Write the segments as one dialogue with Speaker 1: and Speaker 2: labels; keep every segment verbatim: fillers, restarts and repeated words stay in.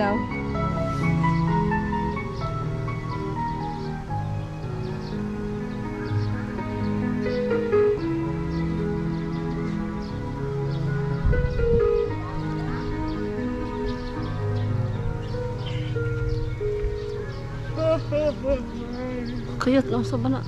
Speaker 1: ilaw. Kayat lang sa bana.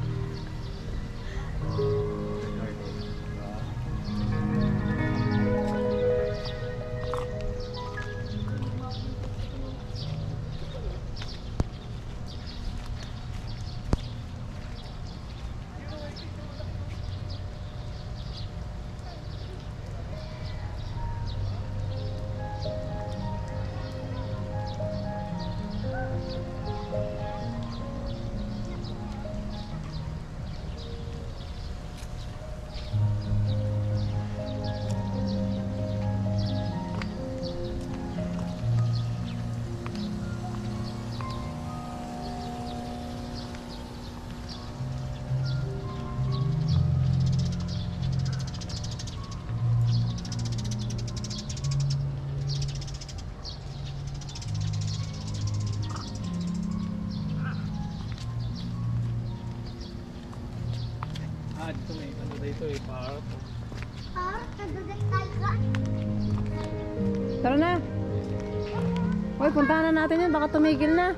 Speaker 2: Ah, dito may ano dito eh, park.
Speaker 3: Park? Nagagay tayo ka?
Speaker 1: Tara na. Uy, puntahan na natin yan. Baka tumigil na.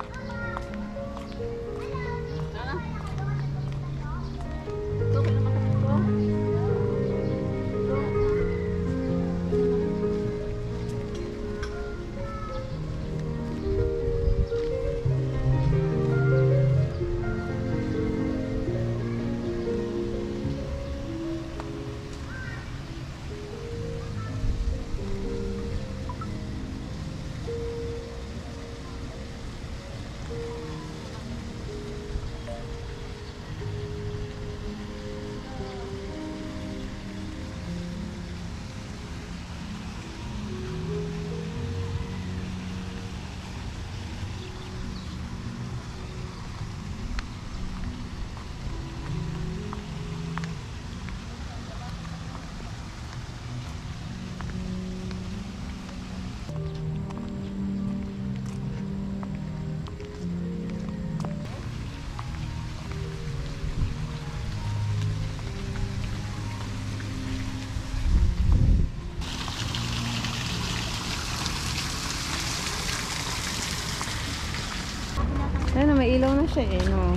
Speaker 1: Ayun, may ilaw na siya eh, no?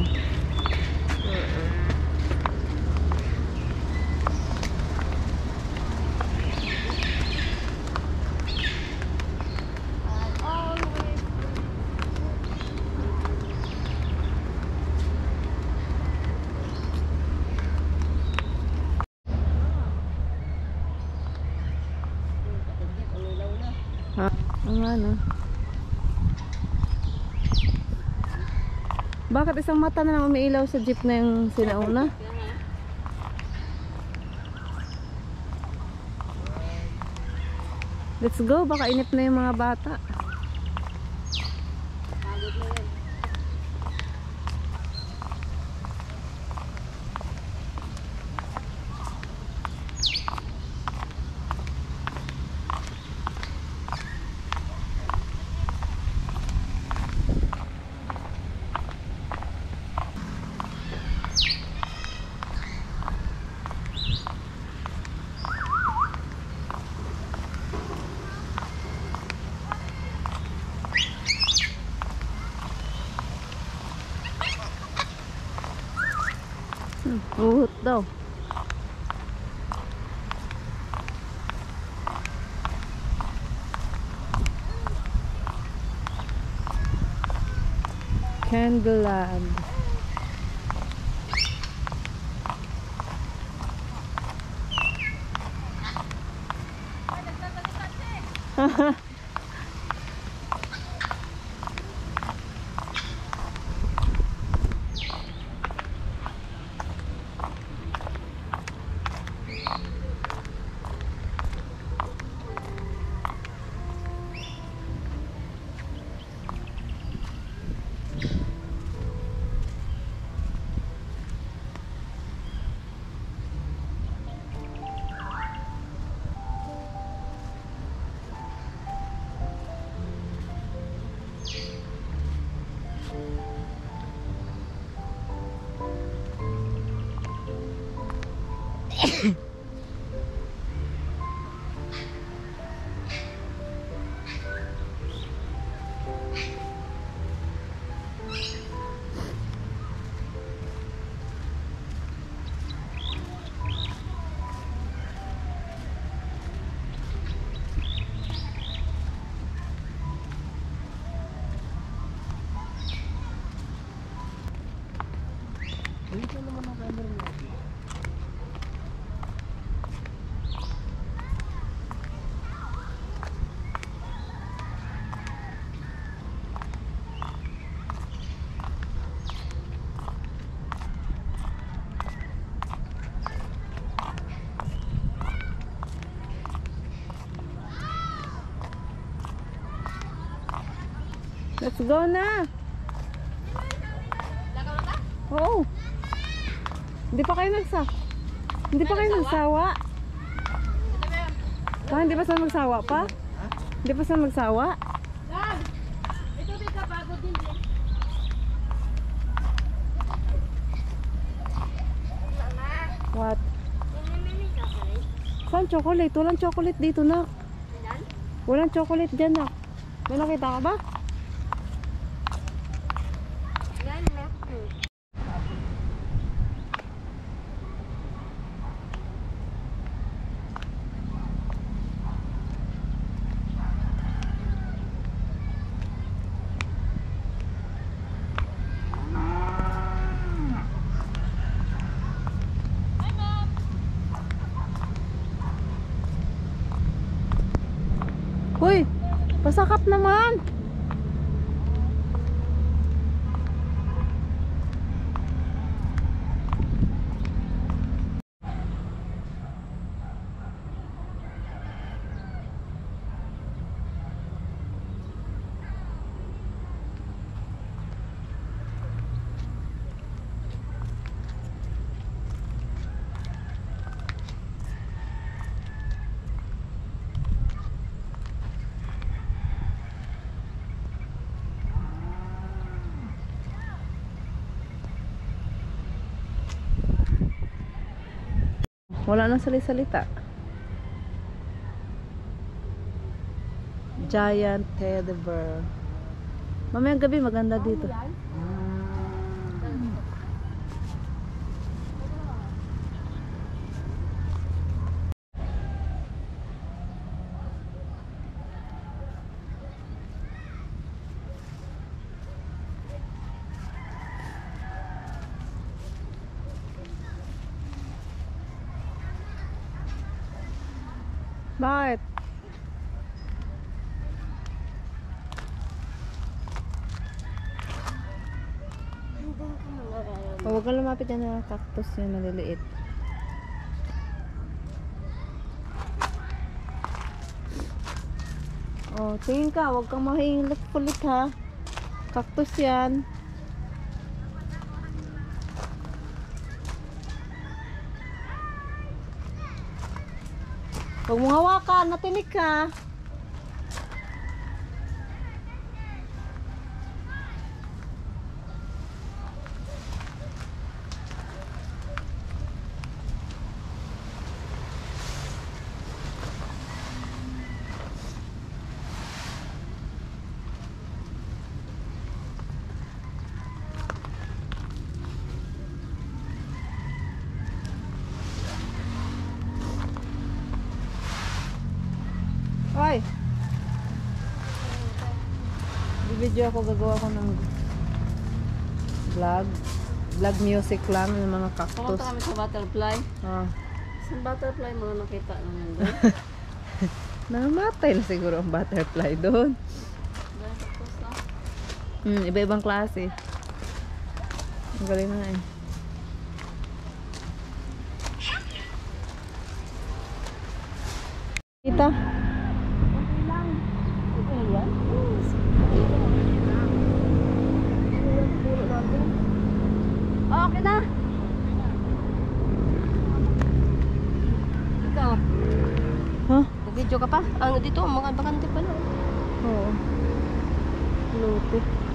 Speaker 1: Ha? Ang ano? Bakit isang mata na lang umiilaw sa jeep na yung sinauna? Let's go, baka inip na yung mga bata. Hmm, uhot daw. Candleland. Haha. Let's go na. Oo. Hindi pa kayo nagsa. Hindi pa kayo nagsawa. Pa, hindi pa sila magsawa pa? Hindi pa sila magsawa?
Speaker 3: Ito din ka bago din din.
Speaker 1: What? Saan chocolate? Walang chocolate dito na. Walang chocolate dyan na. May nakita ka ba? Uy, pasakap naman. Wala nang sali-salita. Giant teddy bear. Mamayang gabi maganda dito. Bakit? Oh, huwag kang lumapit yan na cactus yan, maliliit. Oh, tingin ka, huwag kang mahihilat kulit ha. Cactus yan. Huwag mong hawakan, natinig ka. Hoy! Video ako, gagawa ko ng vlog. Vlog music lang ng mga cactus.
Speaker 4: Pumunta kami sa butterfly.
Speaker 1: Ah.
Speaker 4: Sa butterfly, mga nakita naman doon.
Speaker 1: Namatay na siguro ang butterfly doon.
Speaker 4: Dahil cactus na.
Speaker 1: Hmm, iba-ibang klase. Ang galing na eh. Kita.
Speaker 4: Oh, okay na. Ikaw,
Speaker 1: Huh?
Speaker 4: video ka pa? Ano dito? Mga bakante pa lang.
Speaker 1: Oo. Luti.